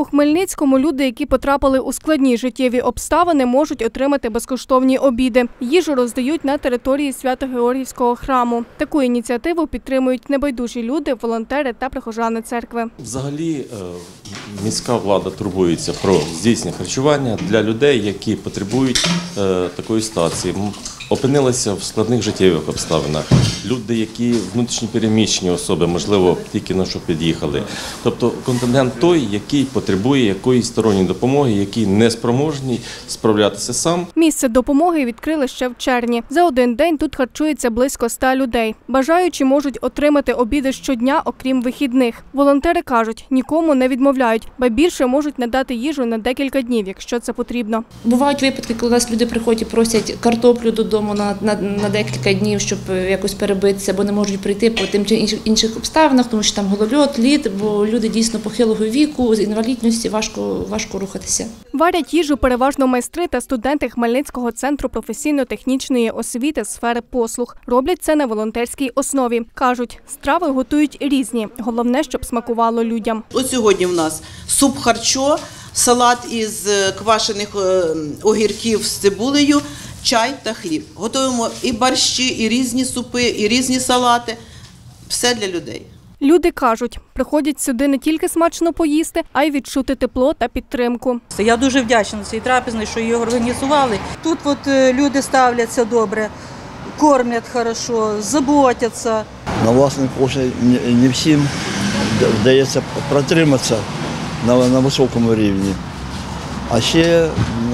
У Хмельницькому люди, які потрапили у складні життєві обставини, можуть отримати безкоштовні обіди. Їжу роздають на території Свято-Георгіївського храму. Таку ініціативу підтримують небайдужі люди, волонтери та прихожани церкви. Взагалі міська влада турбується про здійснення харчування для людей, які потребують такої ситуації. Опинилися в складних життєвих обставинах. Люди, які внутрішньо переміщені особи, можливо, тільки на що під'їхали. Тобто контингент той, який потребує якоїсь сторонньої допомоги, який не спроможний справлятися сам. Місце допомоги відкрили ще в червні. За один день тут харчується близько 100 людей. Бажаючі можуть отримати обіди щодня, окрім вихідних. Волонтери кажуть, нікому не відмовляють, ба більше можуть надати їжу на декілька днів, якщо це потрібно. Бувають випадки, коли у нас люди приходять і просять картоплю додому на декілька днів, щоб якось перебитися, бо не можуть прийти по тим чи інших обставинах, тому що там голольот, лід, бо люди дійсно похилого віку, з інвалідністю, важко рухатися. Варять їжу переважно майстри та студенти Хмельницького центру професійно-технічної освіти сфери послуг. Роблять це на волонтерській основі. Кажуть, страви готують різні. Головне, щоб смакувало людям. Ось сьогодні в нас суп-харчо, салат із квашених огірків з цибулею, чай та хліб. Готуємо і борщі, і різні супи, і різні салати. Все для людей. Люди кажуть, приходять сюди не тільки смачно поїсти, а й відчути тепло та підтримку. Я дуже вдячна цій трапезні, що її організували. Тут люди ставляться добре, кормять хорошо, заботяться. На власний кошти не всім вдається протриматися на високому рівні. А ще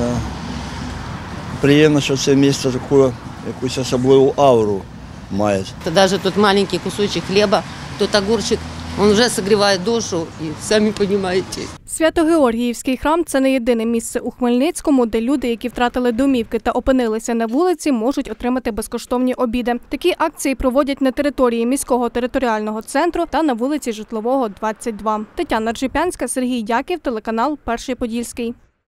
приємно, що це місце таку якусь особливу ауру має. Навіть тут маленький кусочок хліба, тут огурчик, він вже зігріває душу, і самі розумієте. Свято-Георгіївський храм – це не єдине місце у Хмельницькому, де люди, які втратили домівки та опинилися на вулиці, можуть отримати безкоштовні обіди. Такі акції проводять на території міського територіального центру та на вулиці Житлового, 22. Тетяна Ржепянська, Сергій Дяків, телеканал «Перший Подільський».